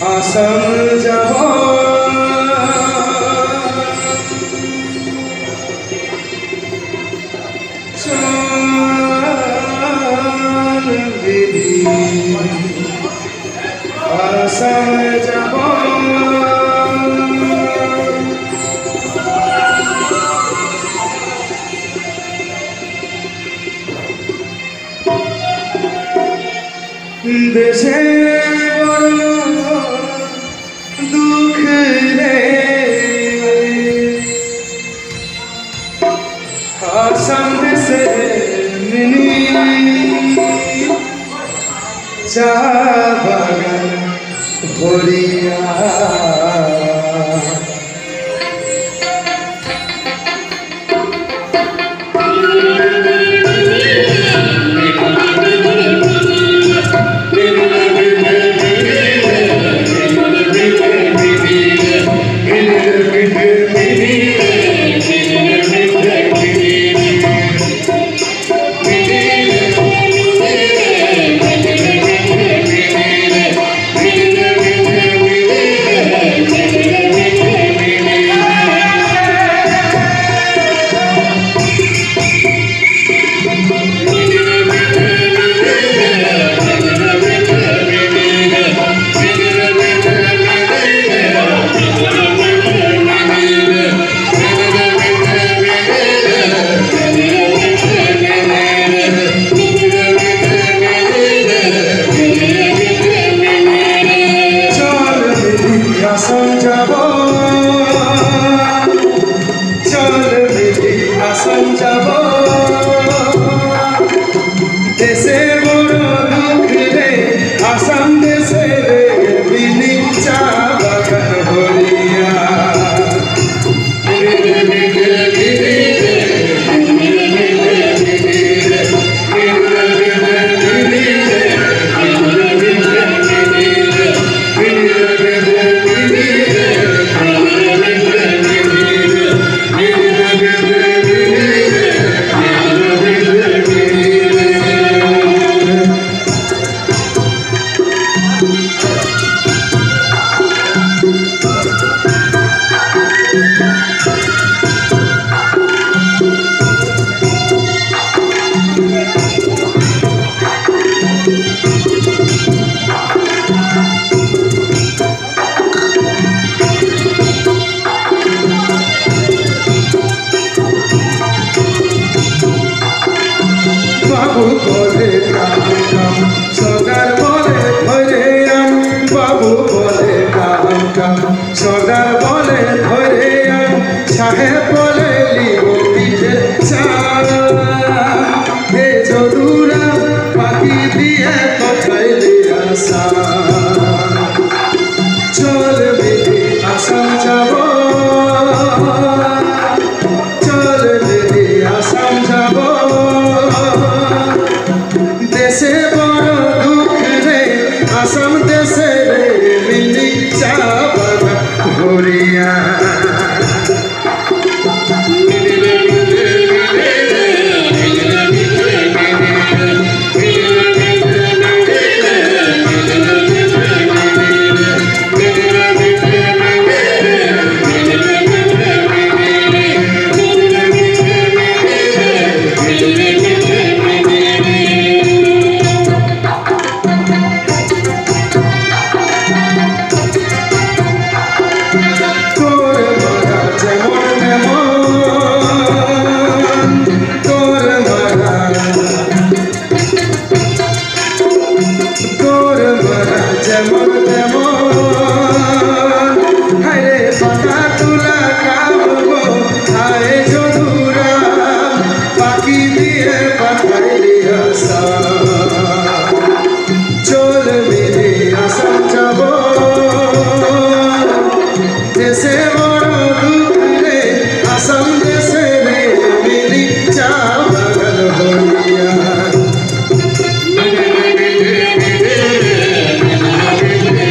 আসাম যাব চল দিদি আসাম যাব দেশে দুঃখ রে আসাম দেশে মিনি চা বাগান ভরিয়া বাবু বলে কাম কাম সরকার বলে ধরে আন বাবু বলে কাম কাম সরকার বলে ধরে আন সাহেব বলে লিব পিঠে চাল হে জরুরা পাখি দিয়ে পাঠাইলি আসা চল বেবি আসাম যাব চল বেবি আসাম যাব দেশে বড় দুঃখ রে আসাম দেশে রে মিনি চা বাগান ভরিয়া চল মেরে আসাম যাব দেশে বড় দুঃখ রে আসাম দেশে রে মিলি চা বাগান ভরিয়া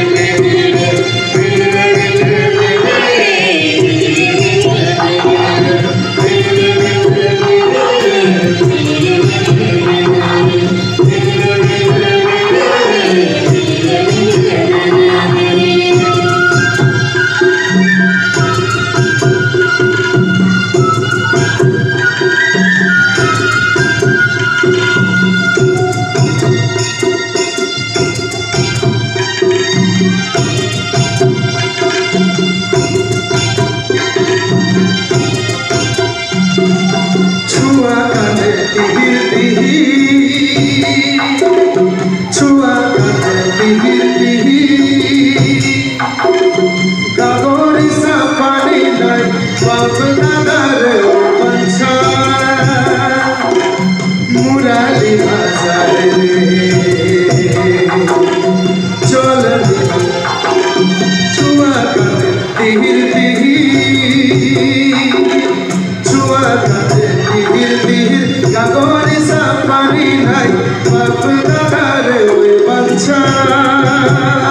চাই